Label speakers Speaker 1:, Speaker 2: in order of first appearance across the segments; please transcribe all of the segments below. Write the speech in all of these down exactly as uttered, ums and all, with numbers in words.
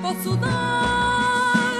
Speaker 1: posso dar.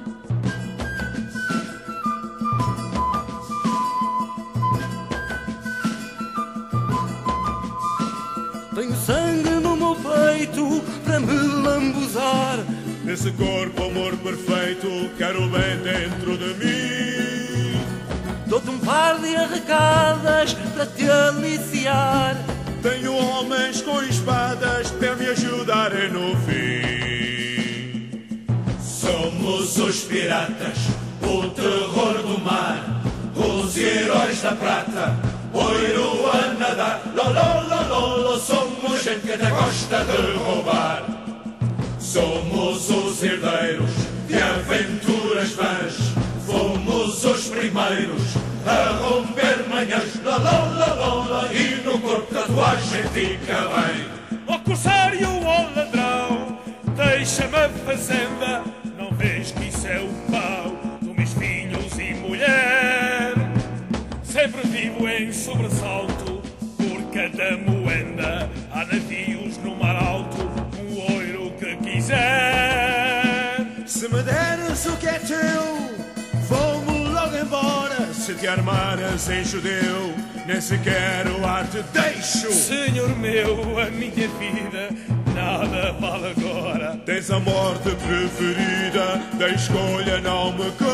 Speaker 2: Tenho sangue no meu peito para me lambuzar.
Speaker 3: Nesse corpo, amor perfeito, quero bem dentro de mim.
Speaker 2: Dou-te um par de arrecadas para te aliciar.
Speaker 3: Tenho homens com espadas para me ajudarem no fim. Somos os piratas, o terror do mar, os heróis da prata, oiro a nadar. Lololololo, somos gente que até gosta de roubar. Somos os herdeiros de aventuras vãs, fomos os primeiros a romper manhãs. Lololololo, e no corpo tatuagem fica bem.
Speaker 4: Ó corsário, ó ladrão, deixa-me a fazenda. Não vês que isso é o pau dos meus filhos e mulher? Sempre vivo em sobressalto por cada moenda. Há navios no mar alto, o ouro que quiser.
Speaker 3: Se me deres o que é teu, vou-me logo embora. Se te armares em judeu, nem sequer o ar te deixo.
Speaker 4: Senhor meu, a minha vida nada vale agora.
Speaker 3: Tens a morte preferida, da escolha não me queixo.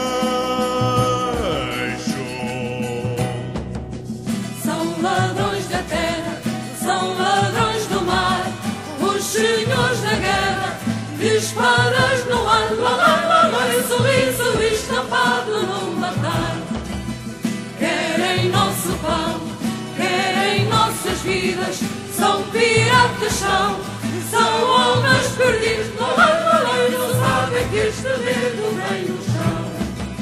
Speaker 1: São ladrões da terra, são ladrões do mar, os senhores da guerra, de espadas no ar. Lá, lá, lá, lá, e sorriso estampado no matar. Querem nosso pão, querem nossas vidas, são piratas, são, são homens perdidos. Lá, lá, lá, lá, e não sabem que este dedo vem do chão.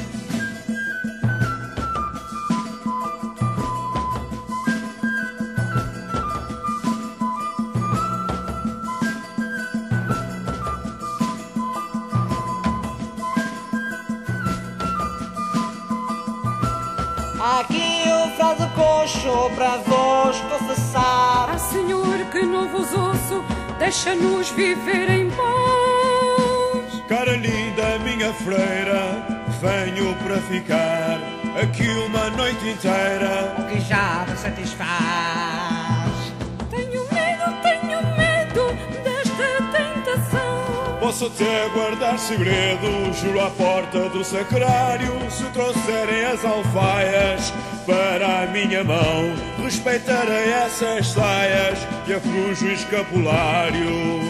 Speaker 5: Aqui o fraude coxo para vos confessar.
Speaker 1: Ah, Senhor, que não vos ouço, deixa-nos viver em paz.
Speaker 3: Cara linda, minha freira, venho para ficar aqui uma noite inteira.
Speaker 5: O que já me satisfaz.
Speaker 1: Tenho medo, tenho medo desta tentação.
Speaker 3: Posso até guardar segredo, juro à porta do sacrário. Se trouxerem as alfaias para a minha mão, respeitarei essas saias e a cruz o escapulário.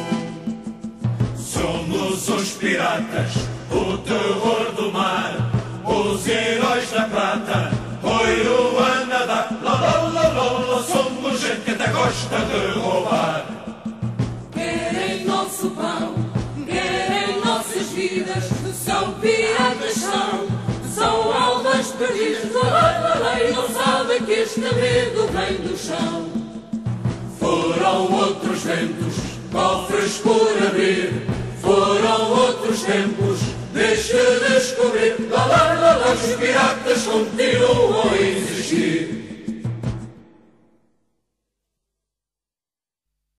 Speaker 3: Somos os piratas, o terror do mar, os heróis da prata, oiro a nadar. Lololololo, somos gente que até gosta de roubar.
Speaker 1: Querem nosso pão, querem nossas vidas, são piratas, são, são almas perdidas. Lá, lá, lá, lá, e não sabem que este medo vem do chão.
Speaker 3: Foram outros ventos, cofres por abrir, foram outros tempos, deixe descobrir. Lá, lá, lá, lá, os piratas continuam a existir.